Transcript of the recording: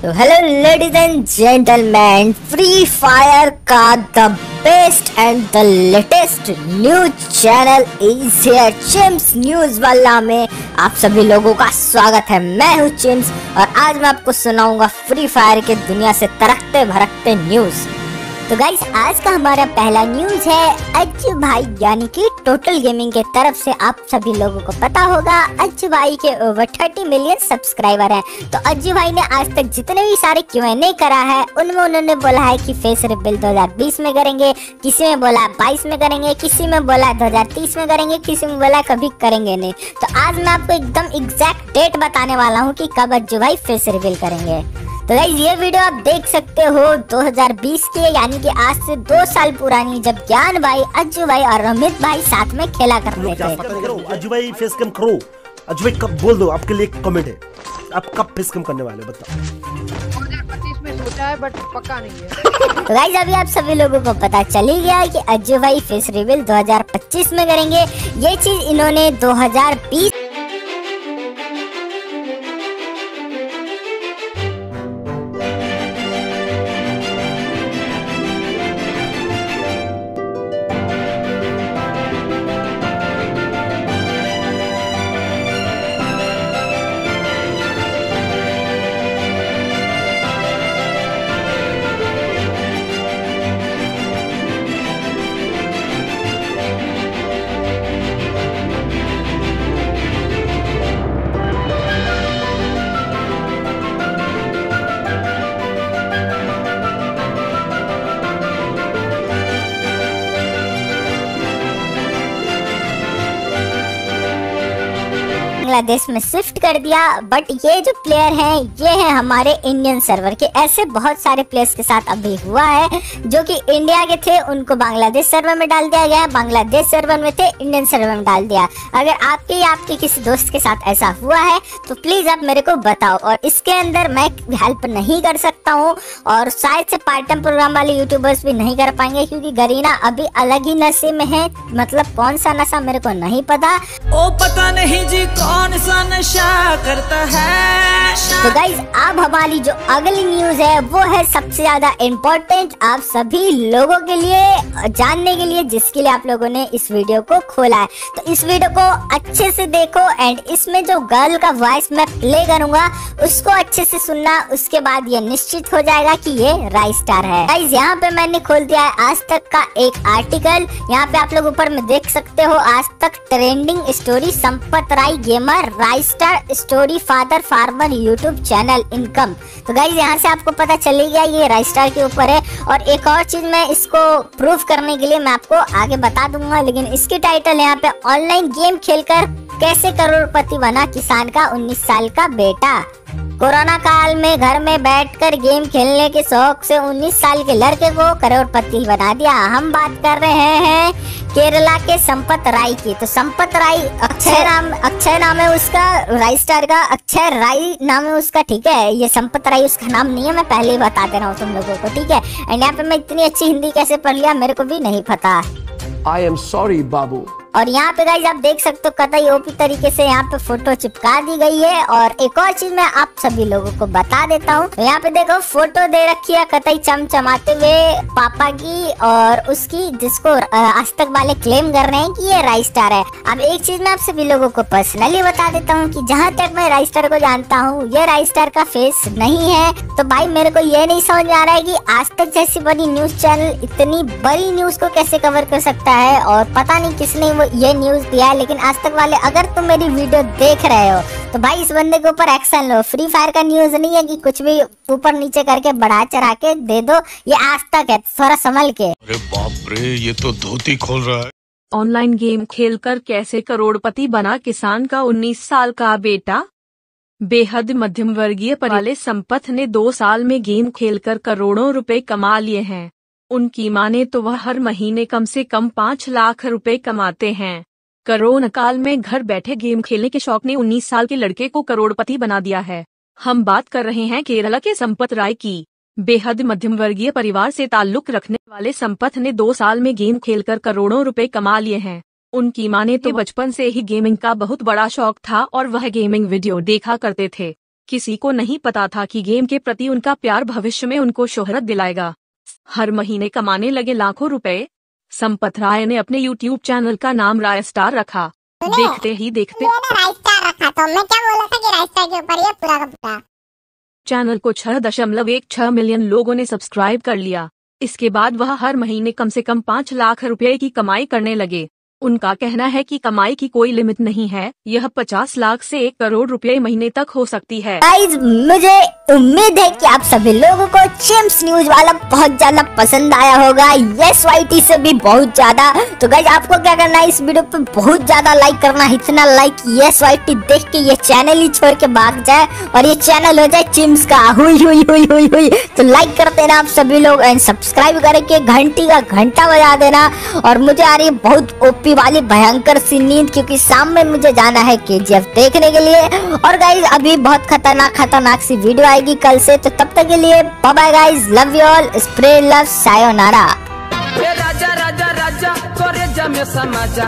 तो hello ladies and gentleman, Free Fire का the best and the latest news channel is here. चिम्स news वाला में आप सभी लोगों का स्वागत है। मैं हूँ चिम्स और आज मैं आपको सुनाऊंगा फ्री फायर के दुनिया से तरकते भरकते न्यूज। तो गाइस, आज का हमारा पहला न्यूज है अज्जू भाई यानी कि टोटल गेमिंग के तरफ से। आप सभी लोगों को पता होगा अज्जू भाई के ओवर 30 मिलियन सब्सक्राइबर हैं। तो अज्जू भाई ने आज तक जितने भी सारे Q&A करा है उनमें उन्होंने बोला है कि फेस रिवील 2020 में करेंगे, किसी में बोला 22 में करेंगे, किसी में बोला 2030 में करेंगे, किसी में बोला कभी करेंगे नहीं। तो आज मैं आपको एकदम एग्जैक्ट डेट बताने वाला हूँ कि कब अज्जू भाई फेस रिवील करेंगे। तो गाइस, ये वीडियो आप देख सकते हो 2020 की है, यानी कि आज से 2 साल पुरानी, जब ज्ञान भाई, अज्जू भाई और अमित भाई साथ में खेला करते थे। अज्जू भाई फेस कैम करो। अज्जू भाई कब बोल दो, आपके लिए कमेंट है, आप कब फेस कैम करने वाले हो बताओ। 2025 में सोचा है बट पक्का नहीं है। तो गाइस, अभी आप सभी लोगों को पता चल ही गया कि अज्जू भाई फेस रिवील 2025 में करेंगे। ये चीज इन्होंने 2020 बांग्लादेश में शिफ्ट कर दिया। बट ये जो प्लेयर हैं ये हैं हमारे इंडियन सर्वर के। ऐसे बहुत सारे प्लेयर्स के साथ अभी हुआ है जो कि इंडिया के थे, उनको बांग्लादेश सर्वर में डाल दिया गया, बांग्लादेश सर्वर में थे, इंडियन सर्वर में डाल दिया। अगर आपके या आपके किसी दोस्त के साथ ऐसा हुआ है तो प्लीज आप मेरे को बताओ। और इसके अंदर मैं हेल्प नहीं कर सकता हूँ और शायद से पार्ट टाइम प्रोग्राम वाले यूट्यूबर्स भी नहीं कर पाएंगे, क्योंकि गरीना अभी अलग ही नशे में है। मतलब कौन सा नशा मेरे को नहीं पता। ओ पता नहीं जी कौन सा नशा करता है। तो गाइज, अब हमारी जो अगली न्यूज है वो है सबसे ज्यादा इम्पोर्टेंट आप सभी लोगों के लिए जानने के लिए, जिसके लिए आप लोगों ने इस वीडियो को खोला है। तो इस वीडियो को अच्छे से देखो एंड इसमें जो गर्ल का वॉइस मैं प्ले करूंगा उसको अच्छे से सुनना। उसके बाद ये निश्चित हो जाएगा कि ये राइस स्टार है। गाइज, यहाँ पे मैंने खोल दिया है आज तक का एक आर्टिकल। यहाँ पे आप लोग ऊपर में देख सकते हो आज तक trending story Sampat Rai gamer Raistar story father farmer YouTube channel income. तो गाइज, यहाँ से आपको पता चल गया ये राइस स्टार के ऊपर है। और एक और चीज मैं इसको प्रूफ करने के लिए मैं आपको आगे बता दूंगा, लेकिन इसकी टाइटल यहाँ पे ऑनलाइन गेम खेलकर कैसे करोड़पति बना किसान का 19 साल का बेटा। कोरोना काल में घर में बैठकर गेम खेलने के शौक से 19 साल के लड़के को करोड़पति बना दिया। हम बात कर रहे हैं केरला के संपत राय की। तो संपत राय अक्षय नाम है उसका, राइस स्टार का अक्षय राय नाम है उसका, ठीक है। ये संपत राय उसका नाम नहीं है, मैं पहले ही बता दे रहा हूँ तुम लोगों को, ठीक है। एंड यहाँ पे मैं इतनी अच्छी हिंदी कैसे पढ़ लिया मेरे को भी नहीं पता। I am sorry, बाबू। और यहाँ पे गाइस आप देख सकते हो कतई ओपी तरीके से यहाँ पे फोटो चिपका दी गई है। और एक और चीज मैं आप सभी लोगों को बता देता हूँ। तो यहाँ पे देखो फोटो दे रखी है कतई चमचमाते हुए पापा की और उसकी, जिसको आज तक वाले क्लेम कर रहे हैं कि ये राइस स्टार है। अब एक चीज मैं आप सभी लोगों को पर्सनली बता देता हूँ कि जहाँ तक मैं राइस स्टार को जानता हूँ ये राइस स्टार का फेस नहीं है। तो भाई मेरे को ये नहीं समझ आ रहा है कि आज तक जैसी बड़ी न्यूज चैनल इतनी बड़ी न्यूज को कैसे कवर कर सकता है। और पता नहीं किसने ये न्यूज दिया है, लेकिन आज तक वाले अगर तुम मेरी वीडियो देख रहे हो तो भाई इस बंदे के ऊपर एक्शन लो। फ्री फायर का न्यूज नहीं है कि कुछ भी ऊपर नीचे करके बढ़ा चढ़ा के दे दो, ये आज तक है, थोड़ा संभल के। अरे बाप रे, ये तो धोती खोल रहा है। ऑनलाइन गेम खेलकर कैसे करोड़पति बना किसान का 19 साल का बेटा। बेहद मध्यम वर्गीय परिवार वाले संपत ने 2 साल में गेम खेलकर करोड़ों रुपए कमा लिए हैं। उनकी माने तो वह हर महीने कम से कम 5 लाख रुपए कमाते हैं। कोरोना काल में घर बैठे गेम खेलने के शौक ने 19 साल के लड़के को करोड़पति बना दिया है। हम बात कर रहे हैं केरला के संपत राय की। बेहद मध्यम वर्गीय परिवार से ताल्लुक रखने वाले संपत ने 2 साल में गेम खेलकर करोड़ों रुपए कमा लिए हैं। उनकी माने तो बचपन से ही गेमिंग का बहुत बड़ा शौक था और वह गेमिंग वीडियो देखा करते थे। किसी को नहीं पता था कि गेम के प्रति उनका प्यार भविष्य में उनको शोहरत दिलाएगा। हर महीने कमाने लगे लाखों रुपए। संपत राय ने अपने YouTube चैनल का नाम राय स्टार रखा। देखते ही देखते राय स्टार रखा, तो मैं क्या बोला था कि राय स्टार के ऊपर ये पूरा का पूरा चैनल को 6.16 मिलियन लोगों ने सब्सक्राइब कर लिया। इसके बाद वह हर महीने कम से कम 5 लाख रुपए की कमाई करने लगे। उनका कहना है कि कमाई की कोई लिमिट नहीं है, यह 50 लाख से 1 करोड़ रुपए महीने तक हो सकती है। गाइस, मुझे उम्मीद है कि आप सभी लोगों को चिम्स न्यूज वाला बहुत ज्यादा पसंद आया होगा, यस वाईटी से भी बहुत ज्यादा। तो गाइस, आपको क्या करना है, इस वीडियो पे बहुत ज्यादा लाइक करना है, इतना लाइक यस वाईटी देख के ये चैनल ही छोड़ के भाग जाए और ये चैनल हो जाए चिम्स का। हुई हुई हुई हुई हुई। तो लाइक कर देना आप सभी लोग एंड सब्सक्राइब करके घंटी का घंटा बजा देना। और मुझे आ रही है बहुत ओपी वाली भयंकर सी नींद, क्योंकि शाम में मुझे जाना है KGF देखने के लिए। और गाइज, अभी बहुत खतरनाक सी वीडियो आएगी कल से, तो तब तक के लिए bye bye guys, love you all, spread love, सायोनारा। राजा राजा राजा करे जमे समाजा।